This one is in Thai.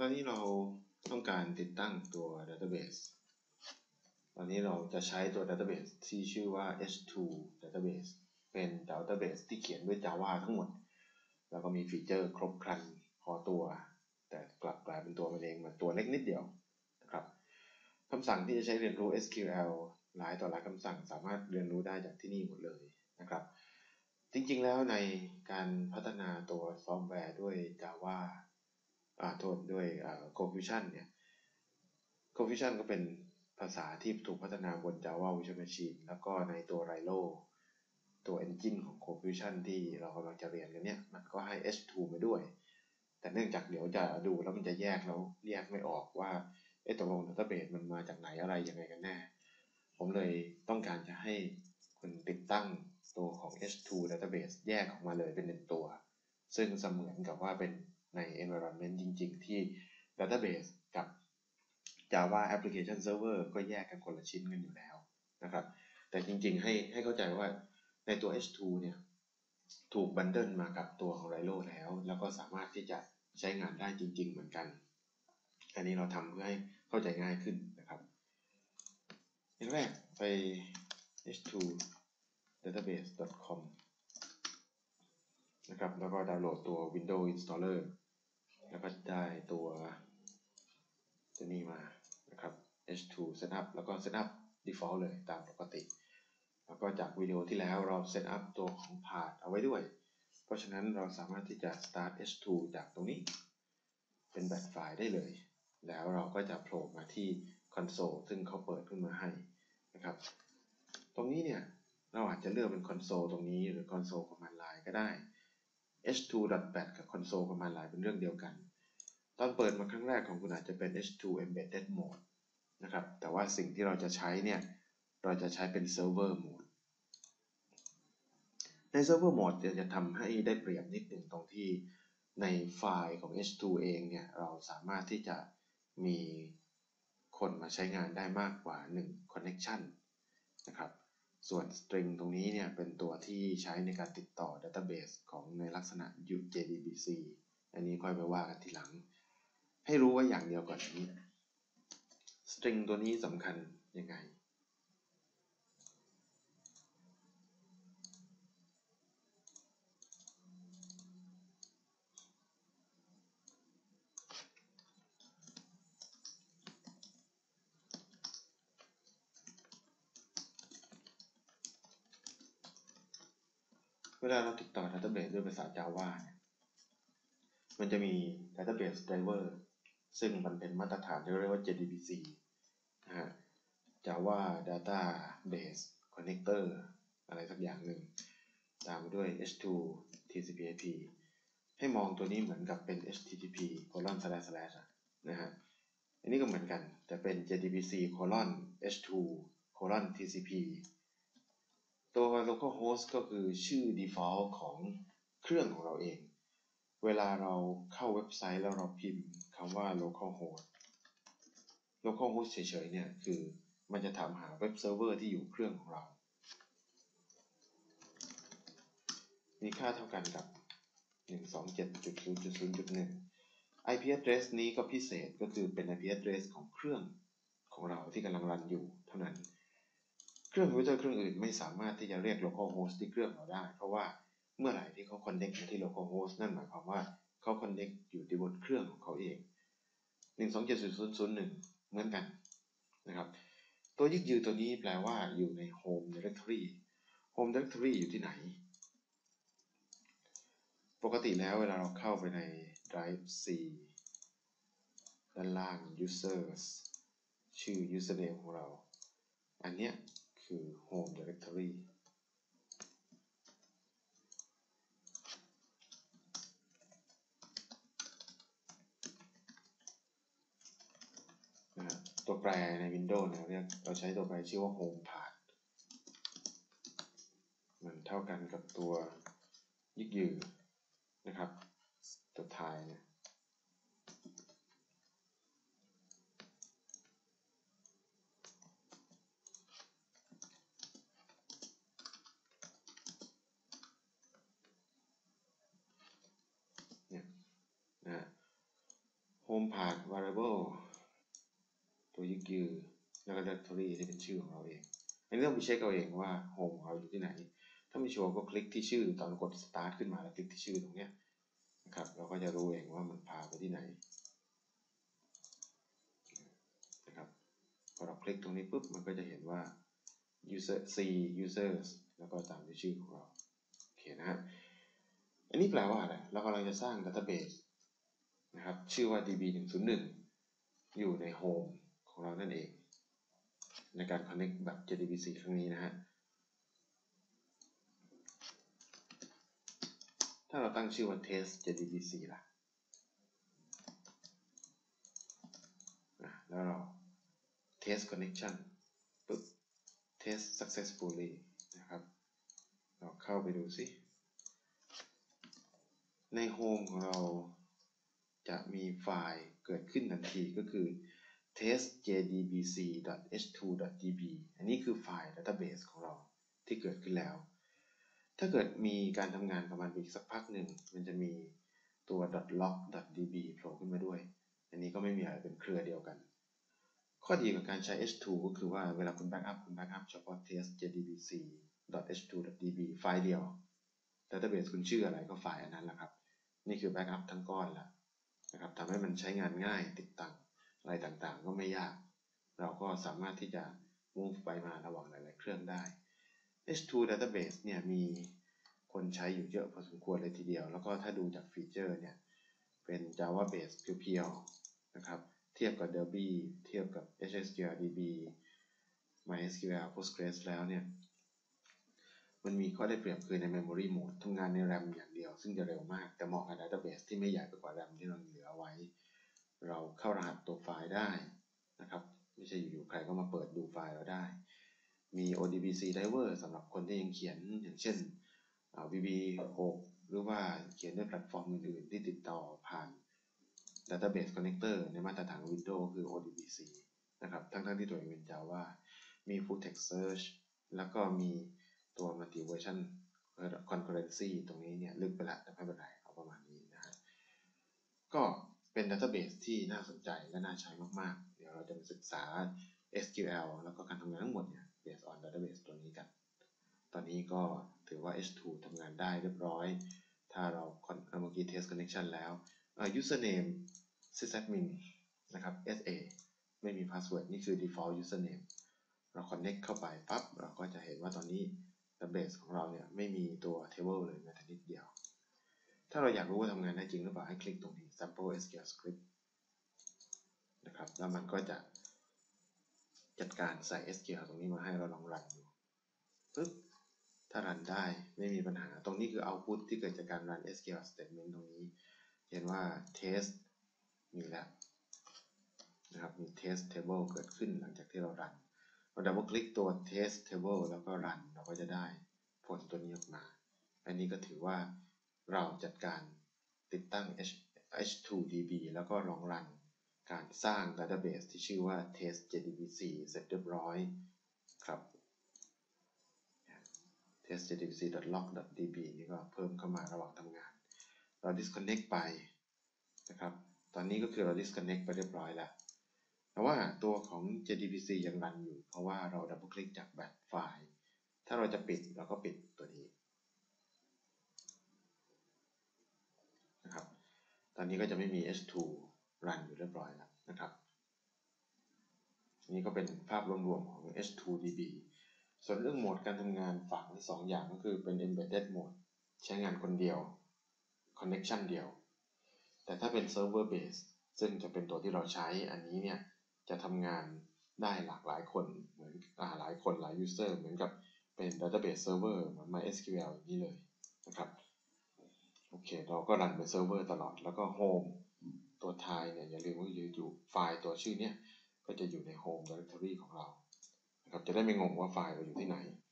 อนนี้เราต้องการติดตั้งตัว database ตอนนี้เราจะใช้ตัว database ที่ชื่อว่า h2 database เป็น database ที่เขียนด้วย Java ทั้งหมดแล้วก็มีฟีเจอร์ครบครันพอตัวแต่กลับกลายเป็นตัวมันเองมันตัวเล็กนิดเดียวนะครับคำสั่งที่จะใช้เรียนรู้ SQL หลายต่อหลายคำสั่งสามารถเรียนรู้ได้จากที่นี่หมดเลยนะครับจริงๆแล้วในการพัฒนาตัวซอฟต์แวร์ด้วย Java ด้วยConfusion เนี่ย Confusion ก็เป็นภาษาที่ถูกพัฒนาบน Java Virtual Machine แล้วก็ในตัว Rhino ตัว engine ของ Confusion ที่เรากำลังจะเรียนกันเนี่ยมันก็ให้ H2 มาด้วยแต่เนื่องจากเดี๋ยวจะดูแล้วมันจะแยกไม่ออกว่าตกลง database มันมาจากไหนอะไรยังไงกันแน่ผมเลยต้องการจะให้คุณติดตั้งตัวของ H2 database แยกออกมาเลยเป็น1ตัวซึ่งเสมือนกับว่าเป็นใน environment จริงๆที่ database กับ Java Application Server ก็แยกกันคนละชิ้นกันอยู่แล้วนะครับแต่จริงๆให้เข้าใจว่าในตัว H2 เนี่ยถูกบันเดิลมากับตัวของ Rhino แล้วก็สามารถที่จะใช้งานได้จริงๆเหมือนกันอันนี้เราทำเพื่อให้เข้าใจง่ายขึ้นนะครับอย่างแรกไป h2database.com นะครับแล้วก็ดาวน์โหลดตัว Windows Installer แล้วก็ได้ตัวนี้มานะครับ h2 setup แล้วก็ setup default เลยตามปกติแล้วก็จากวิดีโอที่แล้วเรา setup ตัวของ path เอาไว้ด้วยเพราะฉะนั้นเราสามารถที่จะ start h2 จากตรงนี้เป็นแบบไฟล์ได้เลยแล้วเราก็จะโผล่มาที่ console ซึ่งเขาเปิดขึ้นมาให้นะครับตรงนี้เนี่ยเราอาจจะเลือกเป็น console ตรงนี้หรือ console command line ก็ได้ h2.bat กับ console command line เป็นเรื่องเดียวกันตอนเปิดมาครั้งแรกของคุณอาจจะเป็น h2 embedded mode นะครับแต่ว่าสิ่งที่เราจะใช้เนี่ยเราจะใช้เป็น server mode ใน server mode จะทำให้ได้เปรียบนิดหนึ่งตรงที่ในไฟล์ของ h2 เองเนี่ยเราสามารถที่จะมีคนมาใช้งานได้มากกว่า1 connection นะครับส่วน string ตรงนี้เนี่ยเป็นตัวที่ใช้ในการติดต่อ database ของในลักษณะ JDBC อันนี้ค่อยไปว่ากันทีหลังให้รู้ไว้อย่างเดียวก่อนนี้ string ตัวนี้สำคัญยังไงเวลาเราติดต่อ database ด้วยภาษา Java เนี่ยมันจะมี database driver ซึ่งมันเป็นมาตรฐานที่เรียกว่า JDBC นะฮะ Java Database Connector อะไรสักอย่างหนึ่งตามด้วย h2 TCP/IP ให้มองตัวนี้เหมือนกับเป็น http:// นะฮะอันนี้ก็เหมือนกันแต่เป็น JDBC: h2 TCP ตัว localhost ก็คือชื่อ default ของเครื่องของเราเองเวลาเราเข้าเว็บไซต์แล้วเราพิมพ์คำว่า localhost เฉยๆเนี่ยคือมันจะถามหาเว็บเซิร์ฟเวอร์ที่อยู่เครื่องของเรามีค่าเท่ากันกับ 127.0.0.1 IP address นี้ก็พิเศษก็คือเป็น IP address ของเครื่องของเราที่กำลังรันอยู่เท่านั้นเครื่องคอมพิวเตอร์เครื่องอื่นไม่สามารถที่จะเรียก localhost ที่เครื่องเราได้เพราะว่าเมื่อไหร่ที่เขา connect มาที่ localhost นั่นหมายความว่าเขา connect อยู่ที่บนเครื่องของเขาเอง 127.0.0.1 เหมือนกันนะครับตัวยึดยือตัวนี้แปลว่าอยู่ใน home directory home directory อยู่ที่ไหนปกติแล้วเวลาเราเข้าไปใน drive C ด้านล่าง users ชื่อ username ของเราอันเนี้ยคือ home directory ตัวแปรใน Windows เนี่ยเราใช้ตัวแปรชื่อว่า home path มันเท่ากันกับตัวยึดยือนะครับตัวท้ายเนี่ยhome path variable ตัวยึกยือแล้วก็ directory ที่เป็นชื่อของเราเองอันนี้ต้องไปเช็คเอาเองว่า home ของเราอยู่ที่ไหนถ้าไม่ชัวร์ก็คลิกที่ชื่อตอนกด start ขึ้นมาแล้วคลิกที่ชื่อตรงเนี้ยนะครับเราก็จะรู้เองว่ามันพาไปที่ไหนนะครับพอเราคลิกตรงนี้ปุ๊บมันก็จะเห็นว่า user c users แล้วก็ตามด้วยชื่อของเราโอเคนะฮะอันนี้แปลว่าอะไรเรากำลังจะสร้าง database นะครับชื่อว่า db101 อยู่ใน home ของเรานั่นเองในการ connect แบบ JDBC ครั้งนี้นะฮะถ้าเราตั้งชื่อว่า test JDBC ล่ะแล้วเรา test connection ปุ๊บ test successfully นะครับเราเข้าไปดูสิใน home ของเราจะมีไฟล์เกิดขึ้นทันทีก็คือ test.jdbc.h2.db อันนี้คือไฟล์ database ของเราที่เกิดขึ้นแล้วถ้าเกิดมีการทำงานกับมันอีกสักพักหนึ่งมันจะมีตัว .log.db โผล่ขึ้นมาด้วยอันนี้ก็ไม่มีอะไรเป็นเครือเดียวกันข้อดีของการใช้ h2 ก็คือว่าเวลาคุณแบ็กอัพเฉพาะ test.jdbc.h2.db ไฟล์เดียว database คุณชื่ออะไรก็ไฟล์อันนั้นแหละครับนี่คือแบ็กอัพทั้งก้อนแล้วนะครับทำให้มันใช้งานง่ายติดตั้งอะไรต่างๆก็ไม่ยากเราก็สามารถที่จะ move ไปมาระหว่างหลายๆเครื่องได้ H2 database เนี่ยมีคนใช้อยู่เยอะพอสมควรเลยทีเดียวแล้วก็ถ้าดูจากฟีเจอร์เนี่ยเป็น Java base เพียวๆนะครับเทียบกับ Derby เทียบกับ HSQLDB MySQL Postgres แล้วเนี่ยมันมีข้อได้เปรียบคือใน Memory Mode ทำงานใน RAM อย่างเดียวซึ่งจะเร็วมากแต่เหมาะกับ Database ที่ไม่ใหญ่ไปกว่า RAM ที่เราเหลือไว้เราเข้ารหัสตัวไฟล์ได้นะครับไม่ใช่อยู่ๆใครก็มาเปิดดูไฟล์เราได้มี ODBC Driver สำหรับคนที่ยังเขียนอย่างเช่นVB6 หรือว่าเขียนด้วยแพลตฟอร์มอื่นๆที่ติดต่อผ่าน Database Connector ในมาตรฐาน Windows คือ ODBC นะครับทั้งที่ตัวเองเป็น Java มี Full Text Search แล้วก็มีตัว Multi Version Concurrency ตรงนี้เนี่ยลึกไปละแต่ไม่เป็นไรเอาประมาณนี้นะฮะก็เป็น Database ที่น่าสนใจและน่าใช้มากๆเดี๋ยวเราจะมาศึกษา SQL แล้วก็การทำงานทั้งหมดเนี่ย based on database ตัวนี้กันตอนนี้ก็ถือว่า H2 ทำงานได้เรียบร้อยถ้าเราเมื่อกี้ test connection แล้ว username sysadmin นะครับ SA ไม่มี password นี่คือ default username เรา connect เข้าไปปั๊บเราก็จะเห็นว่าตอนนี้ database ของเราเนี่ยไม่มีตัว table เลยแม้แต่นิดเดียวถ้าเราอยากรู้ว่าทำงานได้จริงหรือเปล่าให้คลิกตรงนี้ sample SQL script นะครับแล้วมันก็จะจัดการใส่ SQL ตรงนี้มาให้เราลองรันดูปึ๊บถ้ารันได้ไม่มีปัญหาตรงนี้คือ output ที่เกิดจากการรัน SQL statement ตรงนี้เห็นว่า test มีแล้วนะครับมี test table เกิดขึ้นหลังจากที่เรารันเราดับเบิลคลิกตัว test table แล้วก็รันเราก็จะได้ผลตัวนี้ออกมาอันนี้ก็ถือว่าเราจัดการติดตั้ง H2DB แล้วก็ลองรันการสร้าง database ที่ชื่อว่า test JDBC เสร็จเรียบร้อยครับ test.jdbc.log.db นี่ก็เพิ่มเข้ามาระหว่างทำงานเรา disconnect ไปนะครับตอนนี้ก็คือเรา disconnect ไปเรียบร้อยแล้วแต่ว่าตัวของ JDBC ยังรันอยู่เพราะว่าเราดับเบิลคลิกจากแบบไฟล์ถ้าเราจะปิดเราก็ปิดตัวนี้นะครับตอนนี้ก็จะไม่มี H2 รันอยู่เรียบร้อยแล้วนะครับนี่ก็เป็นภาพรวมๆของ H2DB ส่วนเรื่องโหมดการทำงานฝากไว้2อย่างก็คือเป็น embedded mode ใช้งานคนเดียว connection เดียวแต่ถ้าเป็น server base ซึ่งจะเป็นตัวที่เราใช้อันนี้เนี่ยจะทำงานได้หลากหลายคนเหมือนหลายคน user เหมือนกับเป็น database server เหมือน MySQL อย่างนี้เลยนะครับโอเคเราก็รันเป็น server ตลอดแล้วก็ home ตัวท้ายเนี่ยอย่าลืมว่าอยู่ไฟล์ตัวชื่อเนี่ยก็จะอยู่ใน home directory ของเรานะครับจะได้ไม่งงว่าไฟล์เราอยู่ที่ไหน